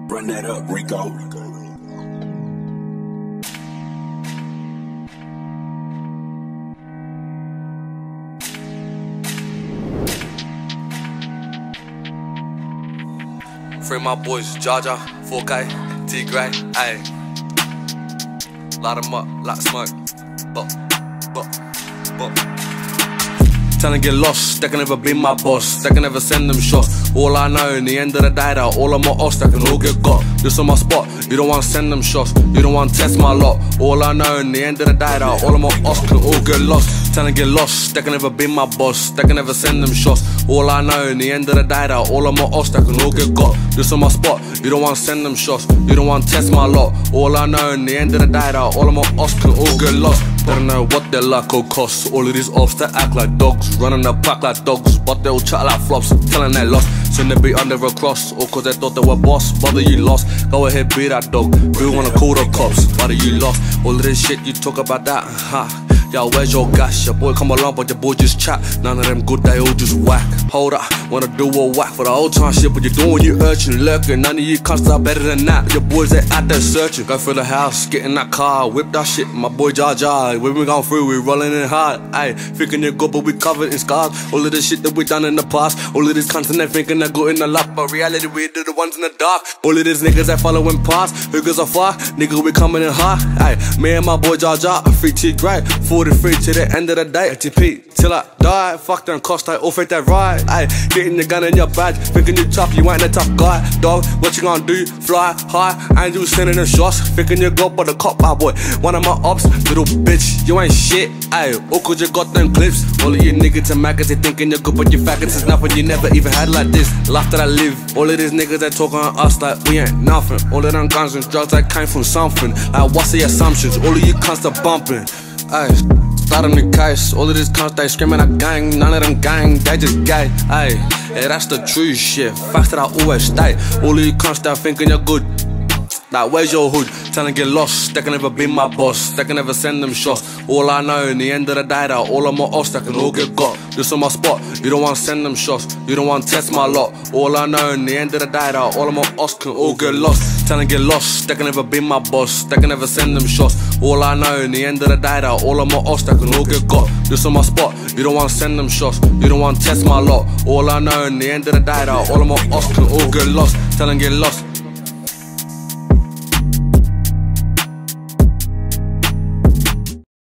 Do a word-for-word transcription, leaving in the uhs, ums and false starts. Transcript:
Run that up, Rico. Free my boys, Jaja, four K, T-Gray, ayy. Light 'em up, like smoke. Bop, bop, bop. Tell them get lost, they can never be my boss. They can never send them shots. All I know, in the end of the day, that all of my ops, they can all get got. This on my spot, you don't want to send them shots. You don't want to test my lot. All I know, in the end of the day, that all of my ops can all get lost. Tell them get lost, they can never be my boss. They can never send them shots. All I know, in the end of the day, that all of my ops, they can all get got. This on my spot, you don't want to send them shots. You don't want to test my lot. All I know, in the end of the day, that all of my ops can all get lost. They don't know what their luck will cost. All of these ops that act like dogs, running the pack like dogs, but they'll chat like flops, telling they lost. Soon they be under a cross, all cause they thought they were boss. Brother, you lost, go ahead, be that dog. We wanna call the cops, brother, you lost. All of this shit you talk about that, ha. Yo, where's your gas? Your boy come along, but your boy just chat. None of them good, they all just whack. Hold up, wanna do a whack for the old time shit, but you're doing you urchin, lurking. None of you can't start better than that. Your boys, they out there searching. Go through the house, get in that car, whip that shit. My boy Jaja, when we gone through, we rolling in hard. Ayy, thinking you're good, but we covered in scars. All of the shit that we done in the past. All of these cunts and they thinking they're good in the luck, but reality we do the ones in the dark. All of these niggas that following past, who goes a fuck? Nigga, we coming in hard. Ayy, me and my boy Jaja, free T-Gray, forty-three to the end of the day, T P till I die. Fuck them cost, I all fake that right. Ayy, getting the gun in your badge, thinking you tough, you ain't a tough guy. Dog, what you gonna do? Fly high, and you sending them shots, thinking you go but the cop, my boy. One of my ops, little bitch, you ain't shit. Ayy, all cause you got them clips. All of you niggas and maggots, they thinking you're good, but you faggots is nothing. You never even had like this life that I live. All of these niggas that talk on us like we ain't nothing. All of them guns and drugs that came from something. Like what's the assumptions? All of you cunts are bumping. Ayy. Start on the case, all of these cunts they screaming at gang. None of them gang, they just gay. Ayy, yeah, that's the true shit. Facts that I always stay. All of you cunts that thinking you're good. Like, where's your hood? Tell them get lost, they can never be my boss. They can never send them shots. All I know, in the end of the day, that all of my ops, they can all get got. This on my spot, you don't want to send them shots. You don't want to test my lot. All I know, in the end of the day, that all of my ops can all get lost. Tell them get lost, they can never be my boss. They can never send them shots. All I know, in the end of the day, that all of my ops, they can all get got. This on my spot, you don't want to send them shots. You don't want to test my lot. All I know, in the end of the day, that all of my ops can all get lost. Tell them get lost.